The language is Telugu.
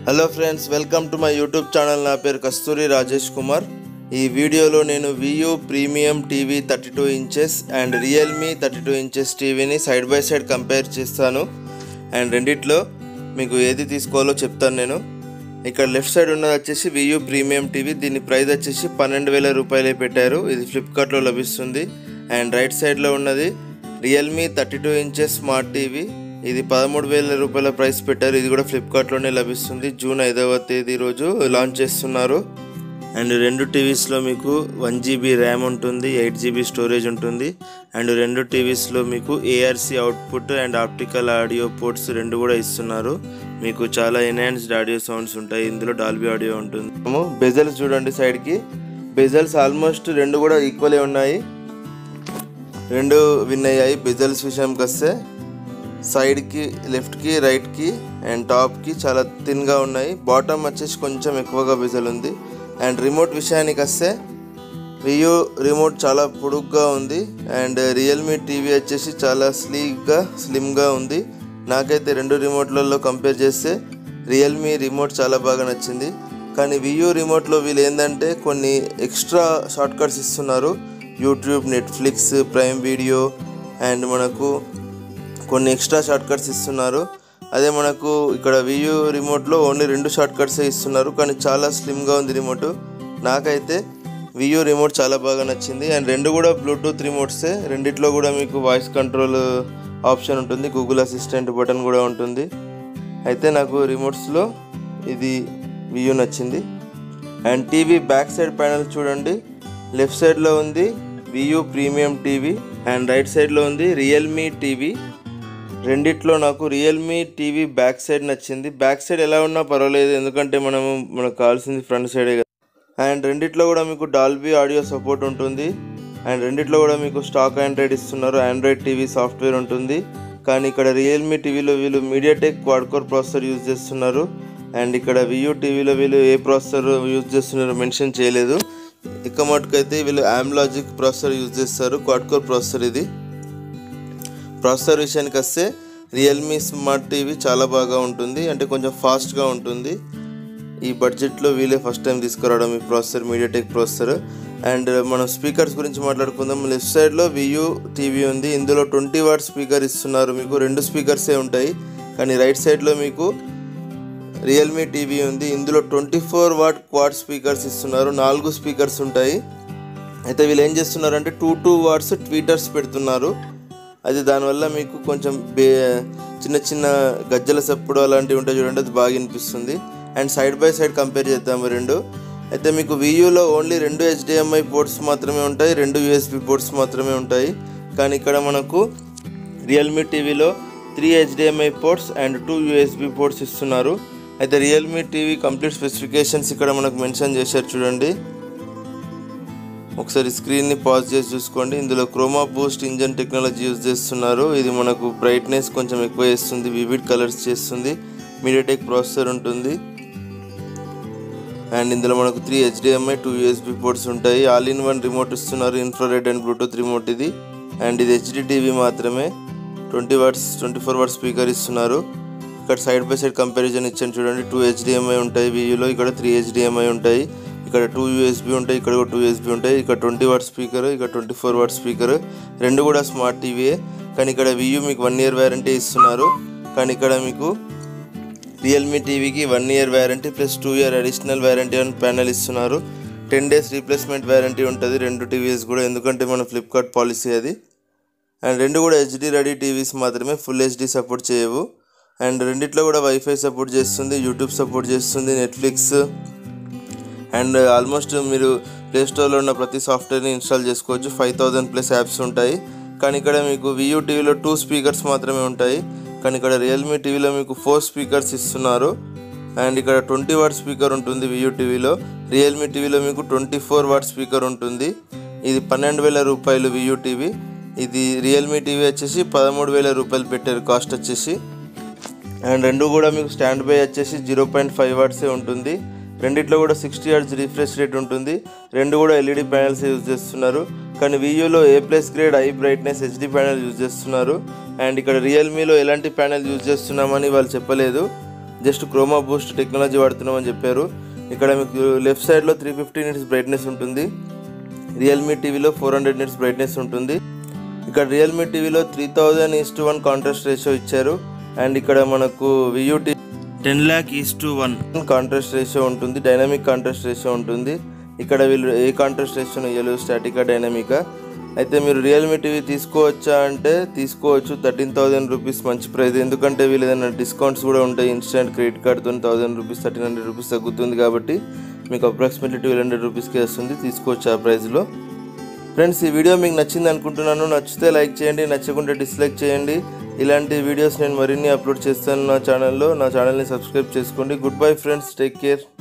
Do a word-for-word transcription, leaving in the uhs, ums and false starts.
Hello friends, welcome to my YouTube channel. నా పేరు కస్తూరి రాజేష్ కుమార్. ఈ వీడియోలో నేను Vu premium TV thirty two inches and Realme thirty two inches టీవీని సైడ్ బై సైడ్ కంపేర్ చేస్తాను. అండ్ రెండిట్లో మీకు ఏది తీసుకోవాలో చెప్తాను నేను. ఇక్కడ లెఫ్ట్ సైడ్ ఉన్నది వచ్చేసి వియూ ప్రీమియం టీవీ. దీని ప్రైస్ వచ్చేసి పన్నెండు వేల రూపాయలే పెట్టారు. ఇది ఫ్లిప్కార్ట్లో లభిస్తుంది. అండ్ రైట్ సైడ్లో ఉన్నది Realme thirty two inches smart TV. ఇది పదమూడు వేల రూపాయల ప్రైస్ పెట్టారు. ఇది కూడా ఫ్లిప్కార్ట్లోనే లభిస్తుంది. జూన్ ఐదవ తేదీ రోజు లాంచ్ చేస్తున్నారు. అండ్ రెండు టీవీస్లో మీకు వన్ జీబీ ర్యామ్ ఉంటుంది, ఎయిట్ జీబీ స్టోరేజ్ ఉంటుంది. అండ్ రెండు టీవీస్లో మీకు ARC output and optical audio ports రెండు కూడా ఇస్తున్నారు. మీకు చాలా ఎన్హాన్స్డ్ ఆడియో సౌండ్స్ ఉంటాయి. ఇందులో డాల్బీ ఆడియో ఉంటుంది. బెజల్స్ చూడండి, సైడ్కి బెజల్స్ ఆల్మోస్ట్ రెండు కూడా ఈక్వలే ఉన్నాయి. రెండు విన్ అయ్యాయి. బెజల్స్ విషయంకి వస్తే సైడ్కి, లెఫ్ట్కి, రైట్కి అండ్ టాప్కి చాలా థిన్గా ఉన్నాయి. బాటమ్ వచ్చేసి కొంచెం ఎక్కువగా బెజల్ ఉంది. అండ్ రిమోట్ విషయానికి వస్తే వియూ రిమోట్ చాలా పొడుగ్గా ఉంది. అండ్ రియల్మీ టీవీ వచ్చేసి చాలా స్లీక్గా, స్లిమ్గా ఉంది. నాకైతే రెండు రిమోట్లలో కంపేర్ చేస్తే రియల్మీ రిమోట్ చాలా బాగా నచ్చింది. కానీ వియూ రిమోట్లో వీళ్ళు ఏంటంటే కొన్ని ఎక్స్ట్రా షార్ట్కట్స్ ఇస్తున్నారు. YouTube, Netflix, Prime Video and మనకు కొన్ని ఎక్స్ట్రా షార్ట్కట్స్ ఇస్తున్నారు. అదే మనకు ఇక్కడ వియూ రిమోట్లో ఓన్లీ రెండు షార్ట్కట్సే ఇస్తున్నారు. కానీ చాలా స్లిమ్గా ఉంది రిమోట్. నాకైతే వియూ రిమోట్ చాలా బాగా నచ్చింది. అండ్ రెండు కూడా బ్లూటూత్ రిమోట్సే. రెండిట్లో కూడా మీకు వాయిస్ కంట్రోల్ ఆప్షన్ ఉంటుంది, గూగుల్ అసిస్టెంట్ బటన్ కూడా ఉంటుంది. అయితే నాకు రిమోట్స్లో ఇది వియూ నచ్చింది. అండ్ టీవీ బ్యాక్ సైడ్ ప్యానెల్ చూడండి. లెఫ్ట్ సైడ్లో ఉంది Vu premium TV and right సైడ్లో ఉంది రియల్మీ టీవీ. రెండిట్లో నాకు రియల్మీ టీవీ బ్యాక్ సైడ్ నచ్చింది. బ్యాక్ సైడ్ ఎలా ఉన్నా పర్వాలేదు, ఎందుకంటే మనము మనకు కావాల్సింది ఫ్రంట్ సైడే కదా. అండ్ రెండిట్లో కూడా మీకు డాల్బీ ఆడియో సపోర్ట్ ఉంటుంది. అండ్ రెండిట్లో కూడా మీకు స్టాక్ ఆండ్రాయిడ్ ఇస్తున్నారు. ఆండ్రాయిడ్ టీవీ సాఫ్ట్వేర్ ఉంటుంది. కానీ ఇక్కడ రియల్మీ టీవీలో వీళ్ళు MediaTek quad core processor use చేస్తున్నారు. అండ్ ఇక్కడ వియూ టీవీలో వీళ్ళు ఏ ప్రాసెసర్ యూజ్ చేస్తున్నారో మెన్షన్ చేయలేదు. ఇక మటుకైతే వీళ్ళు ఆమ్లాజిక్ ప్రాసెసర్ యూజ్ చేస్తారు, క్వాడ్ కోర్ ప్రాసెసర్. ఇది ప్రాసెసర్ విషయానికి వస్తే రియల్మీ స్మార్ట్ టీవీ చాలా బాగా ఉంటుంది, అంటే కొంచెం ఫాస్ట్గా ఉంటుంది. ఈ బడ్జెట్లో వీళ్ళే ఫస్ట్ టైం తీసుకురావడం ఈ ప్రాసెసర్, మీడియాటెక్ ప్రాసెసర్. అండ్ మనం స్పీకర్స్ గురించి మాట్లాడుకుందాం. లెఫ్ట్ సైడ్లో వియూ టీవీ ఉంది. ఇందులో ట్వంటీ వాట్ స్పీకర్ ఇస్తున్నారు. మీకు రెండు స్పీకర్సే ఉంటాయి. కానీ రైట్ సైడ్లో మీకు రియల్మీ టీవీ ఉంది. ఇందులో twenty four watt quad speakers ఇస్తున్నారు. నాలుగు స్పీకర్స్ ఉంటాయి. అయితే వీళ్ళు ఏం చేస్తున్నారంటే టూ టూ వాట్స్ ట్వీటర్స్ పెడుతున్నారు. అది దానివల్ల మీకు కొంచెం బే చిన్న చిన్న గజ్జల సప్పుడు అలాంటివి ఉంటాయి చూడండి, అది బాగా వినిపిస్తుంది. And side by side compare చేద్దాము రెండు. అయితే మీకు వియూలో ఓన్లీ రెండు హెచ్డిఎంఐ పోర్ట్స్ మాత్రమే ఉంటాయి, రెండు యూఎస్బి పోర్ట్స్ మాత్రమే ఉంటాయి. కానీ ఇక్కడ మనకు రియల్మీ టీవీలో three HDMI ports and two USB ports ఇస్తున్నారు. అయితే రియల్మీ టీవీ కంప్లీట్ స్పెసిఫికేషన్స్ ఇక్కడ మనకు మెన్షన్ చేశారు చూడండి. ఒకసారి స్క్రీన్ని పాజ్ చేసి చూసుకోండి. ఇందులో Chroma Boost engine technology use చేస్తున్నారు. ఇది మనకు బ్రైట్నెస్ కొంచెం ఎక్కువ చేస్తుంది, వివిడ్ కలర్స్ చేస్తుంది. మీడియాటెక్ ప్రాసెసర్ ఉంటుంది. అండ్ ఇందులో మనకు three HDMI, two USB ports ఉంటాయి. ఆల్ ఇన్ వన్ రిమోట్ ఇస్తున్నారు, ఇన్ఫ్రారెడ్ అండ్ బ్లూటూత్ రిమోట్ ఇది. అండ్ ఇది హెచ్డి టీవీ మాత్రమే. Twenty watts twenty four watts speaker ఇస్తున్నారు. ఇక్కడ సైడ్ బై సైడ్ కంపారిజన్ ఇచ్చాను చూడండి. టూ హెచ్డిఎంఐ ఉంటాయి వియూలో, ఇక్కడ త్రీ హెచ్డిఎంఐ ఉంటాయి. ఇక్కడ టూ యూఎస్బీ ఉంటాయి, ఇక్కడ కూడా టూ యూఎస్బీ ఉంటాయి. ఇక్కడ ట్వంటీ వాట్ స్పీకర్, ఇక్కడ ట్వంటీ ఫోర్ వాట్ స్పీకర్. రెండు కూడా స్మార్ట్ టీవీయే. కానీ ఇక్కడ వియూ మీకు వన్ ఇయర్ వ్యారంటీ ఇస్తున్నారు. కానీ ఇక్కడ మీకు రియల్మీ టీవీకి one year warranty plus two year additional warranty అని ప్యానల్ ఇస్తున్నారు. టెన్ డేస్ రీప్లేస్మెంట్ వ్యారంటీ ఉంటుంది రెండు టీవీస్ కూడా, ఎందుకంటే మన ఫ్లిప్కార్ట్ పాలసీ అది. అండ్ రెండు కూడా హెచ్డి రెడీ టీవీస్ మాత్రమే, ఫుల్ హెచ్డి సపోర్ట్ చేయవు. అండ్ రెండిట్లో కూడా వైఫై సపోర్ట్ చేస్తుంది, యూట్యూబ్ సపోర్ట్ చేస్తుంది, నెట్ఫ్లిక్స్ అండ్ ఆల్మోస్ట్ మీరు ప్లే స్టోర్లో ఉన్న ప్రతి సాఫ్ట్వేర్ని ఇన్స్టాల్ చేసుకోవచ్చు. ఫైవ్ థౌజండ్ ప్లస్ యాప్స్ ఉంటాయి. కానీ ఇక్కడ మీకు వియూ టీవీలో టూ స్పీకర్స్ మాత్రమే ఉంటాయి. కానీ ఇక్కడ రియల్మీ టీవీలో మీకు ఫోర్ స్పీకర్స్ ఇస్తున్నారు. అండ్ ఇక్కడ ట్వంటీ వాట్ స్పీకర్ ఉంటుంది వియూ టీవీలో. రియల్మీ టీవీలో మీకు ట్వంటీ ఫోర్ వాట్ స్పీకర్ ఉంటుంది. ఇది పన్నెండు వేల రూపాయలు వియూ టీవీ. ఇది రియల్మీ టీవీ వచ్చేసి పదమూడు వేల రూపాయలు పెట్టారు కాస్ట్ వచ్చేసి. అండ్ రెండు కూడా మీకు స్టాండ్ బై వచ్చేసి జీరో పాయింట్ ఫైవ్ వాట్సే ఉంటుంది. రెండిట్లో కూడా సిక్స్టీ హెర్ట్జ్ రిఫ్రెష్ రేట్ ఉంటుంది. రెండు కూడా ఎల్ఈడి ప్యానల్స్ యూజ్ చేస్తున్నారు. కానీ వియూలో A plus grade eye brightness HD panel use చేస్తున్నారు. అండ్ ఇక్కడ రియల్మీలో ఎలాంటి ప్యానల్ యూజ్ చేస్తున్నామని వాళ్ళు చెప్పలేదు. జస్ట్ క్రోమా బూస్ట్ టెక్నాలజీ వాడుతున్నామని చెప్పారు. ఇక్కడ మీకు లెఫ్ట్ సైడ్లో త్రీ ఫిఫ్టీ నిట్స్ బ్రైట్నెస్ ఉంటుంది. రియల్మీ టీవీలో ఫోర్ హండ్రెడ్ నిట్స్ బ్రైట్నెస్ ఉంటుంది. ఇక్కడ రియల్మీ టీవీలో three thousand is to one contrast ratio ఇచ్చారు. అండ్ ఇక్కడ మనకు Vu T ten lakh is to one contrast ratio ఉంటుంది. డైనమిక్ కాంట్రాస్ట్ రేషియో ఉంటుంది. ఇక్కడ వీళ్ళు ఏ కాంట్రాస్ట్ రేషియోను ఇయ్యలు, స్టాటికా, డైనమికా. అయితే మీరు రియల్మీ టీవీ తీసుకోవచ్చా అంటే తీసుకోవచ్చు. థర్టీన్ థౌజండ్ రూపీస్ మంచి ప్రైస్. ఎందుకంటే వీళ్ళు ఏదైనా డిస్కౌంట్స్ కూడా ఉంటాయి. ఇన్స్టెంట్ క్రెడిట్ కార్డ్తో thousand rupees thirteen hundred rupees తగ్గుతుంది కాబట్టి మీకు అప్రాక్సిమేట్లీ ట్వెల్వ్ హండ్రెడ్ రూపీస్కి వస్తుంది. తీసుకోవచ్చు ఆ ప్రైస్లో. ఫ్రెండ్స్, ఈ వీడియో మీకు నచ్చింది అనుకుంటున్నాను. నచ్చితే లైక్ చేయండి, నచ్చకుంటే డిస్లైక్ చేయండి. ఇలాంటి వీడియోస్ నేను మరిన్ని అప్లోడ్ చేస్తాను నా ఛానల్లో. నా ఛానల్ని సబ్స్క్రైబ్ చేసుకోండి. Goodbye friends, take care.